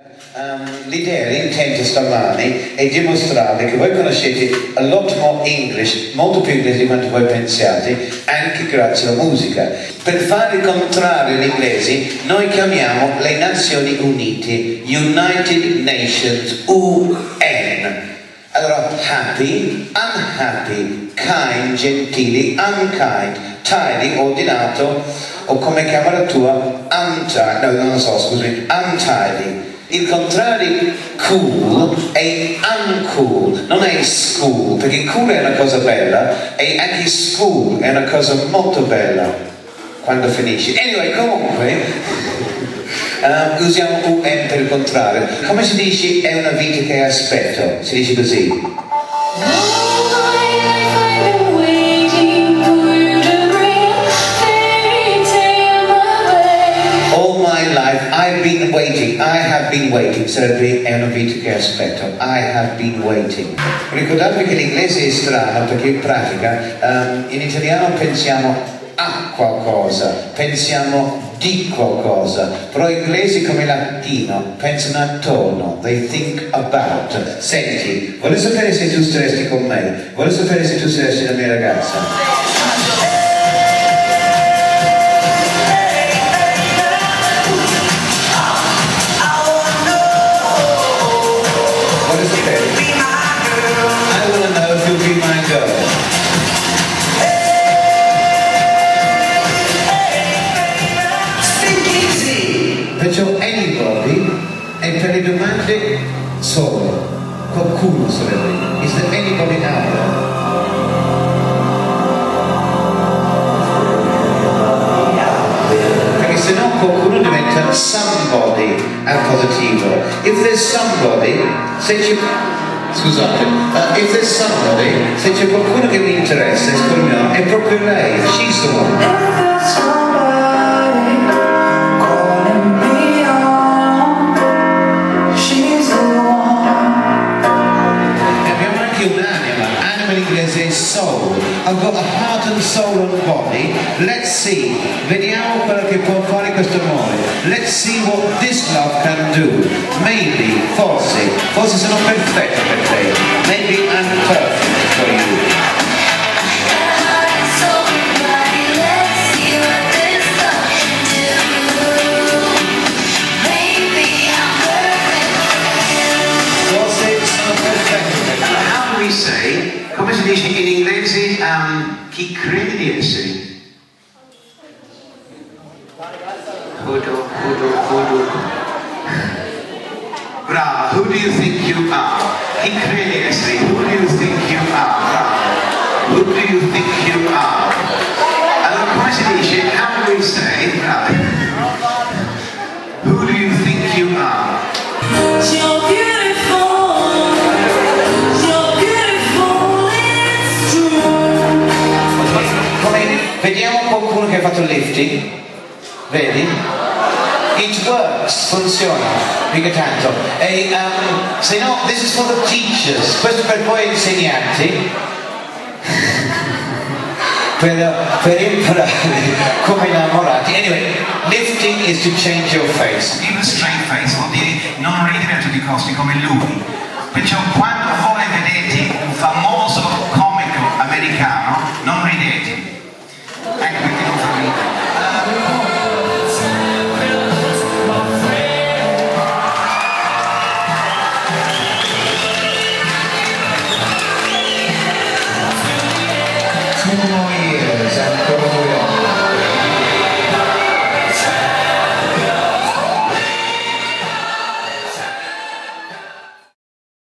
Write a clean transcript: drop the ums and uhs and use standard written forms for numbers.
L'idea, l'intento stamani è dimostrare che voi conoscete a lot more English, molto più inglese di quanto voi pensiate, anche grazie alla musica. Per fare il contrario in inglese noi chiamiamo le Nazioni Unite, United Nations, UN. Allora, happy, unhappy, kind, gentili, unkind, tidy, ordinato, o come chiama la tua, untidy, no, non lo so, scusami, untidy. Il contrario cool è uncool, non è school, perché cool è una cosa bella e anche school è una cosa molto bella quando finisce. Anyway, comunque usiamo UN per il contrario. Come si dice è una vita che aspetto? Si dice così. I've been waiting, I have been waiting, sarebbe è una vita che aspetto, I have been waiting. Ricordatevi che l'inglese è strano perché in pratica in italiano pensiamo a qualcosa, pensiamo di qualcosa, però gli inglesi come latino pensano attorno, they think about. Senti, voglio sapere se tu staresti con me, voglio sapere se tu saresti la mia ragazza. Perciò anybody è per le domande solo, qualcuno sarebbe. Is there anybody out there? Perché se no qualcuno diventa somebody al positivo. If there's somebody, se c'è qualcuno che mi interessa, è proprio lei, she's the one. Soul. I've got a heart and soul and body. Let's see. Vediamo quello che può fare questo amore. Let's see what this love can do. Maybe, forse sono perfetto per te. Maybe I'm perfect for you. How do we say? Come si dice in inglese chi crede di essere? Brava, who do you think you are? Chi crede di essere? Who do you think you are? Brava. Who do you think you are? Allora come si dice? How do we say? Brava. Who do you think you are? You're beautiful. Vediamo qualcuno che ha fatto il lifting, vedi? It works, funziona, mica tanto. E se no, this is for the teachers, questo per voi insegnanti, per imparare come innamorati. Anyway, lifting is to change your face. Give a straight face vuol dire non ridere a tutti i costi come lui. Perciò quando